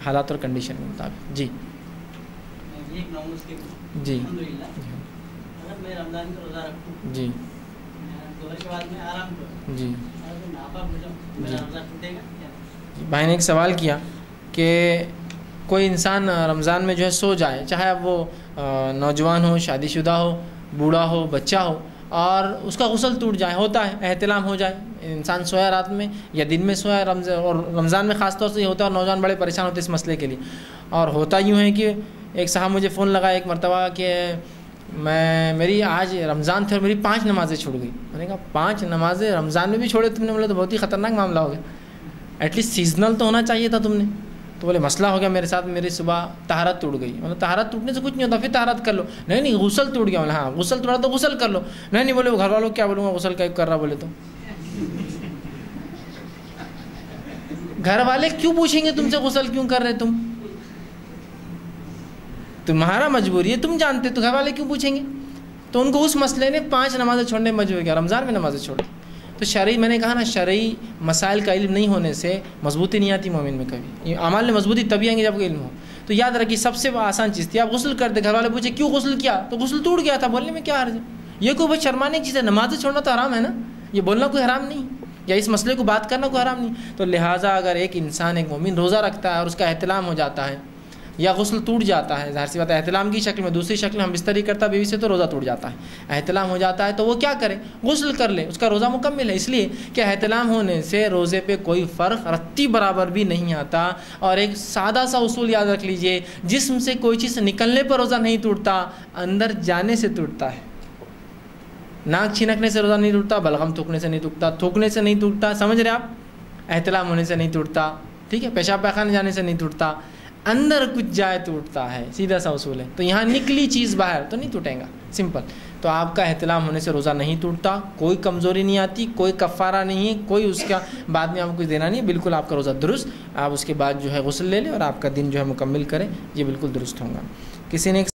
حالات اور کنڈیشن کے مطابق. جی جی اگر میں رمضان کا روزہ رکھوں جی ظہر کے بعد میں آرام کروں جی اگر ناپاک ہو جاؤں میرا روزہ ٹوٹے گا؟ بھائی نے ایک سوال کیا کہ کوئی انسان رمضان میں جو ہے سو جائے، چاہے اب وہ نوجوان ہو، شادی شدہ ہو، بوڑھا ہو، بچہ ہو، اور اس کا غسل ٹوٹ جائے، ہوتا ہے احتلام ہو جائے، انسان سویا رات میں یا دن میں سویا، اور رمضان میں خاص طور سے یہ ہوتا ہے، اور نوجوان بڑے پریشان ہوتے ہیں اس مسئلے کے لیے. اور ہوتا یوں ہے کہ ایک صاحب مجھے فون لگا ایک مرتبہ کہ میری آج رمضان تھے اور میری 5 نمازیں چھوٹ گئی. میں نے کہا 5 نمازیں رمضان میں بھی چھوڑے تم نے؟ بولے تو بہت ہی خطرناک معاملہ ہو گیا، ایٹ لیسٹ سیزنل تو ہونا چاہیے تھا تم نے. تو بولے مسئلہ ہو گیا میرے ساتھ، میری صبح طہارت ٹوٹ گئی. مطلب طہارت ٹوٹنے سے کچھ نہیں ہوتا، پھر طہارت کر لو. نہیں غسل ٹوٹ گیا. ہاں غسل ٹوٹا تو غسل کر لو. نہیں بولے وہ گھر والوں کیا بولوں گا غسل کر رہا، بولے تو گھر والے کیوں پوچھیں گے تم سے غسل کیوں کر رہے تم؟ تمہارا مجبوری ہے، تم جانتے، تو گھر والے کیوں پوچھیں گے؟ تو ان کو اس مسئلے نے 5 نمازیں چھوڑنے میں مجبور کیا، رمضان میں نمازیں چھوڑ. تو شرعی، میں نے کہا نا، شرعی مسائل کا علم نہیں ہونے سے مضبوطی نہیں آتی مومن میں کبھی. اعمال میں مضبوطی تبھی آئیں گے جب علم ہو. تو یاد رکھیے سب سے آسان چیز تھی، آپ غسل کرتے، گھر والے پوچھے کیوں غسل کیا، تو غسل ٹوٹ گیا تھا، بولنے میں کیا حرج ہے؟ یہ کوئی بہت شرمانے کی چیز ہے؟ نمازیں چھوڑنا تو حرام ہے نا، یہ بولنا کوئی حرام نہیں، یا اس مسئلے کو بات کرنا کوئی حرام نہیں. تو لہٰذا اگر ایک انسان، ایک مومن روزہ رکھتا ہے اور اس کا احتلام ہو جاتا ہے یا غسل ٹوٹ جاتا ہے، ظاہر سی بات ہے احتلام کی شکل میں، دوسری شکل میں ہم بستری کرتا بیوی سے تو روزہ ٹوٹ جاتا ہے. احتلام ہو جاتا ہے تو وہ کیا کرے؟ غسل کر لے، اس کا روزہ مکمل ہے. اس لیے کہ احتلام ہونے سے روزے پہ کوئی فرق رتی برابر بھی نہیں آتا. اور ایک سادہ سا اصول یاد رکھ لیجئے، جسم سے کوئی چیز نکلنے پر روزہ نہیں ٹوٹتا، اندر جانے سے ٹوٹتا ہے. ناک چھنکنے سے روزہ نہیں ٹوٹتا، بلغم تھوکنے سے نہیں ٹوٹتا، تھوکنے سے نہیں ٹوٹتا، سمجھ رہے آپ؟ احتلام ہونے سے نہیں ٹوٹتا، ٹھیک ہے؟ پیشاب پیخانے جانے سے نہیں ٹوٹتا، اندر کچھ جائے ٹوٹتا ہے، سیدھا سا اصول ہے. تو یہاں نکلی چیز باہر تو نہیں ٹوٹے گا، سمپل. تو آپ کا احتلام ہونے سے روزہ نہیں ٹوٹتا، کوئی کمزوری نہیں آتی، کوئی کفارہ نہیں ہے، کوئی اس کا بعد میں آپ کو کچھ دینا نہیں ہے، بالکل آپ کا روزہ درست. آپ اس کے بعد جو ہے غسل لے لیں اور آپ کا دن جو ہے مکمل کریں، یہ بالکل درست ہوگا. کسی نے